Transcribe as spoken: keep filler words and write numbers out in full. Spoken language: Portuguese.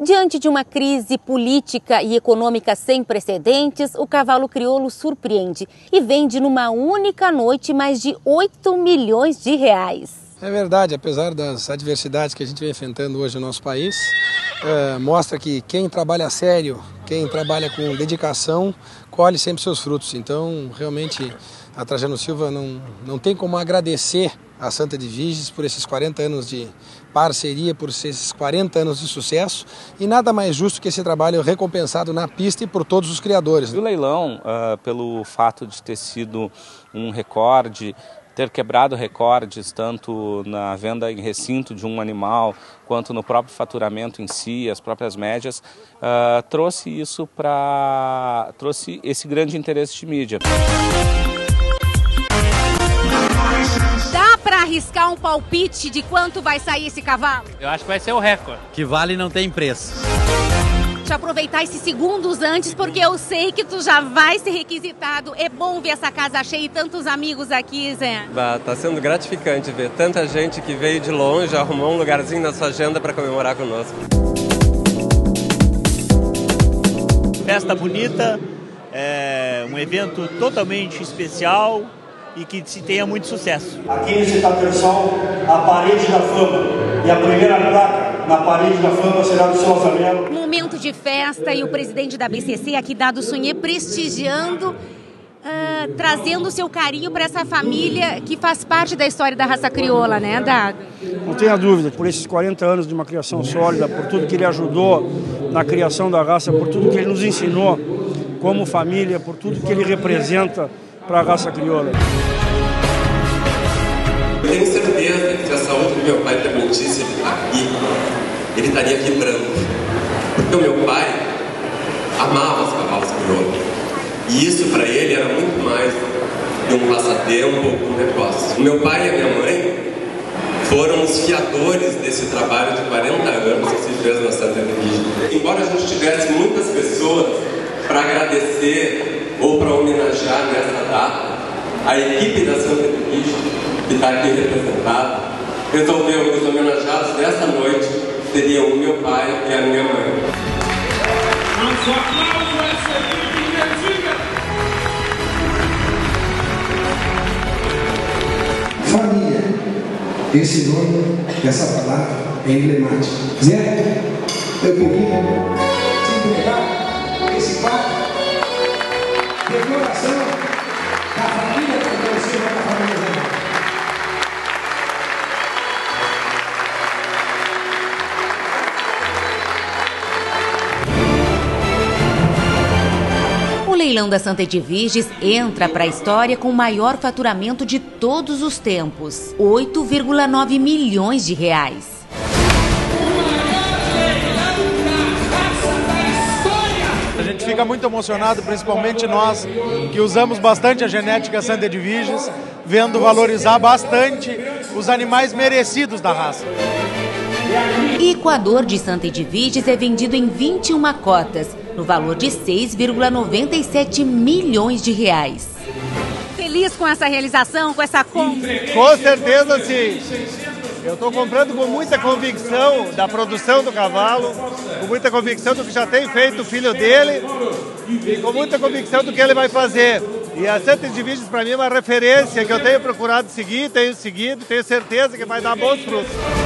Diante de uma crise política e econômica sem precedentes, o cavalo crioulo surpreende e vende numa única noite mais de oito milhões de reais. É verdade, apesar das adversidades que a gente vem enfrentando hoje no nosso país, é, mostra que quem trabalha sério, quem trabalha com dedicação, colhe sempre seus frutos. Então, realmente, a Trajano Silva não, não tem como agradecer a Santa de Viges por esses quarenta anos de parceria, por esses quarenta anos de sucesso, e nada mais justo que esse trabalho recompensado na pista e por todos os criadores. O leilão, uh, pelo fato de ter sido um recorde, ter quebrado recordes tanto na venda em recinto de um animal quanto no próprio faturamento em si, as próprias médias, uh, trouxe isso para trouxe esse grande interesse de mídia. Dá para arriscar um palpite de quanto vai sair esse cavalo? Eu acho que vai ser o recorde. Que vale não tem preço. Deixa eu aproveitar esses segundos antes, porque eu sei que tu já vai ser requisitado. É bom ver essa casa cheia e tantos amigos aqui, Zé. Bah, tá sendo gratificante ver tanta gente que veio de longe, arrumou um lugarzinho na sua agenda para comemorar conosco. Festa bonita, é um evento totalmente especial e que se tenha muito sucesso. Aqui nesse Tapersol, a parede da fama e a primeira placa na parede da fama será do seu Azamelo. Momento de festa e o presidente da B C C aqui, Dado Sunhê, prestigiando, uh, trazendo o seu carinho para essa família que faz parte da história da raça crioula, né, Dado? Não tenha dúvida, por esses quarenta anos de uma criação sólida, por tudo que ele ajudou na criação da raça, por tudo que ele nos ensinou como família, por tudo que ele representa para a raça crioula. Eu tenho certeza que se a saúde do meu pai permitisse ele estar aqui, ele estaria vibrando. Porque o meu pai amava os cavalos crioulos. E isso para ele era muito mais de um passatempo ou um negócio. O meu pai e a minha mãe foram os fiadores desse trabalho de quarenta anos que se fez na Santa de Viges. Embora a gente tivesse muitas pessoas para agradecer ou para homenagear nessa data, a equipe da Santa de Viges, que está aqui representada, resolveu que os homenageados dessa noite seriam o meu pai e a minha mãe. Família, esse nome, essa palavra é emblemática. Zé, eu queria te entregar esse quadro de coração da família que conheceu da família Zé. O leilão da Santa de Viges entra para a história com o maior faturamento de todos os tempos, oito vírgula nove milhões de reais. A gente fica muito emocionado, principalmente nós que usamos bastante a genética Santa de Viges, vendo valorizar bastante os animais merecidos da raça. Equador de Santa de Viges é vendido em vinte e uma cotas, no valor de seis vírgula noventa e sete milhões de reais. Feliz com essa realização, com essa compra? Com certeza sim. Eu estou comprando com muita convicção da produção do cavalo, com muita convicção do que já tem feito o filho dele e com muita convicção do que ele vai fazer. E a Santa de Viges para mim é uma referência que eu tenho procurado seguir, tenho seguido, tenho certeza que vai dar bons frutos.